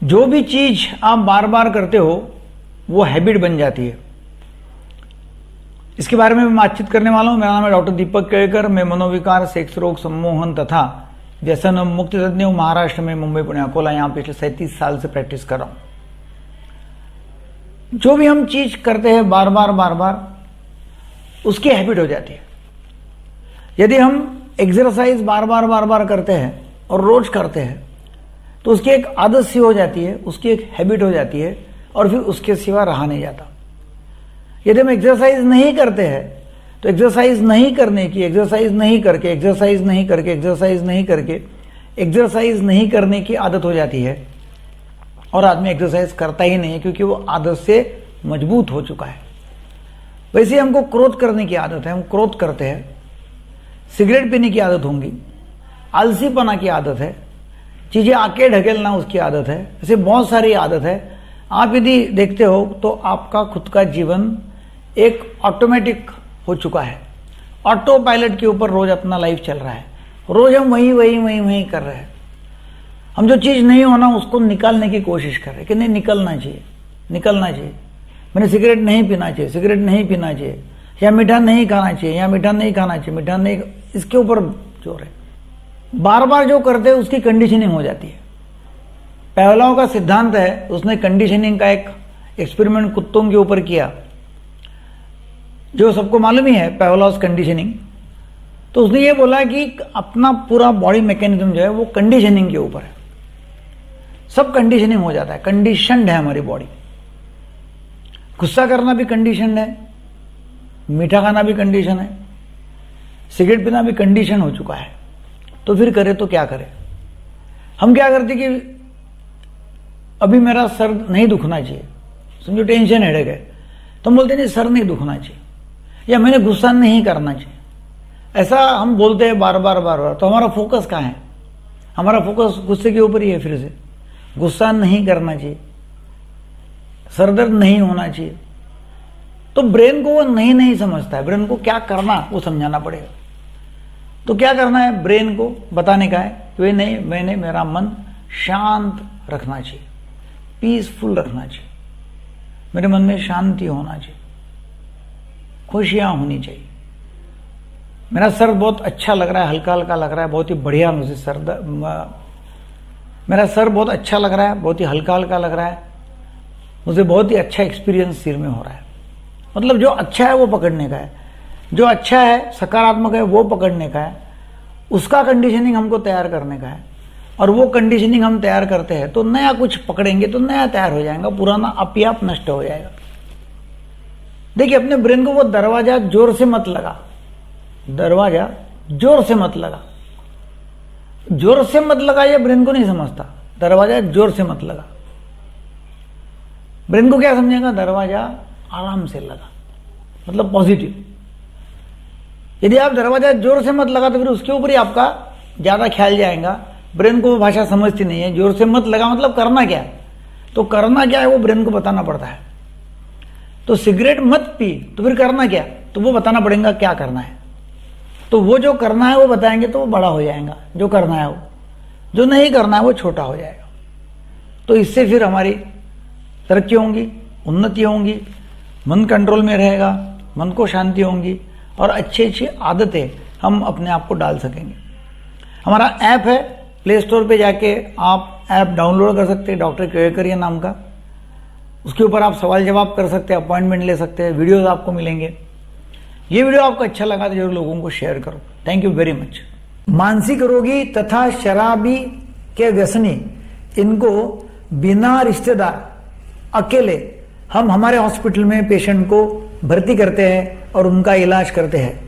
जो भी चीज आप बार बार करते हो वो हैबिट बन जाती है। इसके बारे में मैं बातचीत करने वाला हूं। मेरा नाम है डॉक्टर दीपक केळकर। मैं मनोविकार, सेक्स रोग, सम्मोहन तथा व्यसन मुक्ति तज्ञ हूं। महाराष्ट्र में मुंबई, पुणे, अकोला यहां पिछले 37 साल से प्रैक्टिस कर रहा हूं। जो भी हम चीज करते हैं बार बार उसकी हैबिट हो जाती है। यदि हम एक्सरसाइज बार बार करते हैं और रोज करते हैं तो उसकी एक आदत सी हो जाती है, उसकी एक हैबिट हो जाती है और फिर उसके सिवा रहा नहीं जाता। यदि हम एक्सरसाइज नहीं करते हैं तो एक्सरसाइज नहीं करने की, एक्सरसाइज नहीं करने की आदत हो जाती है और आदमी एक्सरसाइज करता ही नहीं क्योंकि वो आदत से मजबूत हो चुका है। वैसे हमको क्रोध करने की आदत है, हम क्रोध करते हैं। सिगरेट पीने की आदत होंगी, आलसीपना की आदत है, चीजें आके ढकेलना उसकी आदत है, ऐसे बहुत सारी आदत है। आप यदि देखते हो तो आपका खुद का जीवन एक ऑटोमेटिक हो चुका है, ऑटो पायलट के ऊपर रोज अपना लाइफ चल रहा है। रोज हम वही कर रहे हैं। हम जो चीज नहीं होना उसको निकालने की कोशिश कर रहे हैं कि नहीं, निकलना चाहिए। मैंने सिगरेट नहीं पीना चाहिए, या मीठा नहीं खाना चाहिए, इसके ऊपर जोर है। बार बार जो करते हैं उसकी कंडीशनिंग हो जाती है। पहलवाओं का सिद्धांत है, उसने कंडीशनिंग का एक एक्सपेरिमेंट कुत्तों के ऊपर किया, जो सबको मालूम ही है, पहलवास कंडीशनिंग। तो उसने ये बोला कि अपना पूरा बॉडी मैकेनिज्म जो है वो कंडीशनिंग के ऊपर है। सब कंडीशनिंग हो जाता है, कंडीशनड है हमारी बॉडी। गुस्सा करना भी कंडीशनड है, मीठा खाना भी कंडीशन है, सिगरेट पीना भी कंडीशन हो चुका है। तो फिर करे तो क्या करे? हम क्या करते कि अभी मेरा सर नहीं दुखना चाहिए, समझो टेंशन हेडेक है, तो हम बोलते नहीं सर नहीं दुखना चाहिए, या मैंने गुस्सा नहीं करना चाहिए। ऐसा हम बोलते हैं बार बार। तो हमारा फोकस कहाँ है? हमारा फोकस गुस्से के ऊपर ही है। फिर से गुस्सा नहीं करना चाहिए, सरदर्द नहीं होना चाहिए। तो ब्रेन को वो नहीं समझता है। ब्रेन को क्या करना वो समझाना पड़ेगा। तो क्या करना है? ब्रेन को बताने का है कि नहीं, मैंने मेरा मन शांत रखना चाहिए, पीसफुल रखना चाहिए, मेरे मन में शांति होना चाहिए, खुशियां होनी चाहिए। मेरा सर बहुत अच्छा लग रहा है, हल्का लग रहा है, बहुत ही बढ़िया। मेरा सर बहुत अच्छा लग रहा है, बहुत ही हल्का लग रहा है, मुझे बहुत ही अच्छा एक्सपीरियंस सिर में हो रहा है। मतलब जो अच्छा है वो पकड़ने का है, जो अच्छा है, सकारात्मक है, वो पकड़ने का है। उसका कंडीशनिंग हमको तैयार करने का है। और वो कंडीशनिंग हम तैयार करते हैं तो नया कुछ पकड़ेंगे तो नया तैयार हो जाएगा, पुराना आप नष्ट हो जाएगा। देखिए, अपने ब्रेन को वो दरवाजा जोर से मत लगा, ये ब्रेन को नहीं समझता। दरवाजा जोर से मत लगा। ब्रेन को क्या समझेगा? दरवाजा आराम से लगा, मतलब पॉजिटिव। यदि आप दरवाजा जोर से मत लगा तो फिर उसके ऊपर ही आपका ज्यादा ख्याल जाएगा। ब्रेन को वो भाषा समझती नहीं है। जोर से मत लगा मतलब करना क्या है, तो करना क्या है वो ब्रेन को बताना पड़ता है। तो सिगरेट मत पी तो फिर करना क्या, तो वो बताना पड़ेगा क्या करना है। तो वो जो करना है वो बताएंगे तो वो बड़ा हो जाएगा, जो करना है वो। जो नहीं करना है वो छोटा हो जाएगा। तो इससे फिर हमारी तरक्की होंगी, उन्नति होंगी, मन कंट्रोल में रहेगा, मन को शांति होंगी और अच्छी आदतें हम अपने आप को डाल सकेंगे। हमारा ऐप है, प्ले स्टोर पे जाके आप ऐप डाउनलोड कर सकते हैं, डॉक्टर केळकर नाम का। उसके ऊपर आप सवाल जवाब कर सकते हैं, अपॉइंटमेंट ले सकते हैं, वीडियोस आपको मिलेंगे। ये वीडियो आपको अच्छा लगा तो जरूर लोगों को शेयर करो। Thank you very much. मानसिक रोगी तथा शराबी के व्यसनी, इनको बिना रिश्तेदार अकेले हम हमारे हॉस्पिटल में पेशेंट को भर्ती करते हैं और उनका इलाज करते हैं।